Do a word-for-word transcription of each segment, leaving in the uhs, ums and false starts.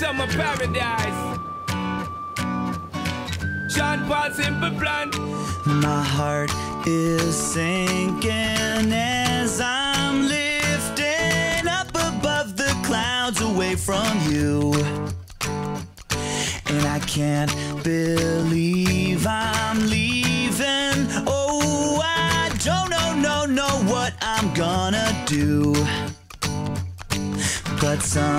Summer paradise. Sean Paul Simple Plan. My heart is sinking as I'm lifting up above the clouds away from you. And I can't believe I'm leaving. Oh, I don't know, no, know what I'm gonna do. But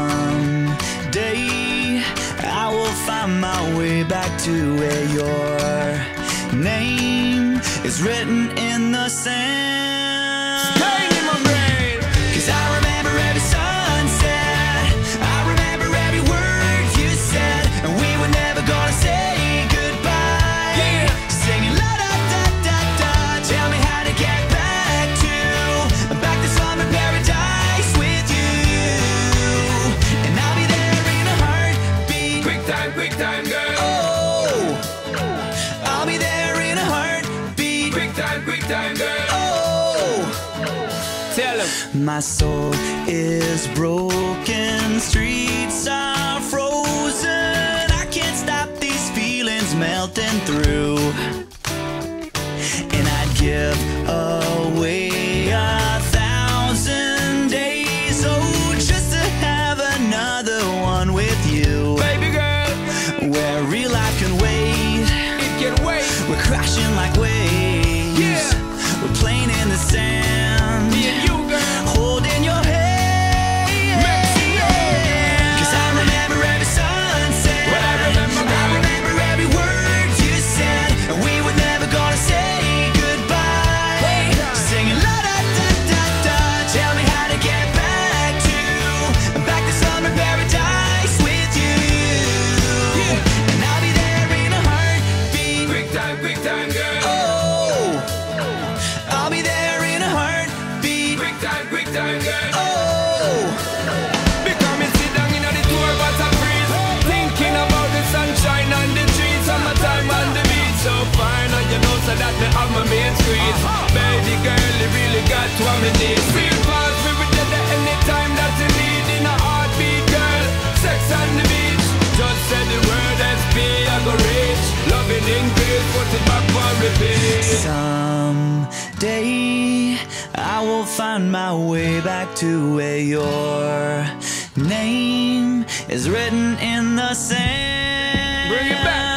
someday I will find my way back to where your name is written in the sand. Pain in my brain. 'Cause I remember every sunset, I remember every word you said, and we were never gonna say goodbye. Yeah. Singing la da da da da. Tell me how to get back to back to slumber paradise with you, and I'll be there in a heartbeat. Quick time, quick time, girl. Oh, I'll be there in a heartbeat. Quick time, quick time, girl. Oh, Tell him. my soul is broken, streets are frozen. I can't stop these feelings melting through. And I'd give away a thousand days, oh, just to have another one with you, Baby girl, where real life can wait. it can wait. We're crashing like waves. Yeah. We're playing in the sand. Me and you, girl. Holding your hand. Messy, yeah. 'Cause I remember every sunset. What I remember, I girl. remember every word you said, and we were never gonna say goodbye. Hey. Singing la da da da da. Tell me how to get back to back to summer paradise with you. Yeah. And I'll be there in a heartbeat. Quick time, quick time, girl. Oh, I'll be there in a heartbeat. Quick time, quick time, girl. Oh, Because me sit down in the tour but I freeze, thinking about the sunshine on the trees, summertime on the beach. So fine, and you know so that me have my main squeeze. Baby girl, you really got to have me need. Real fast, we will get there anytime that you need. In a heartbeat, girl, sex on the beach. Just say the word S P, I go reach. Loving in peace, put it back for repeat. someday I will find my way back to where your name is written in the sand. Bring it back.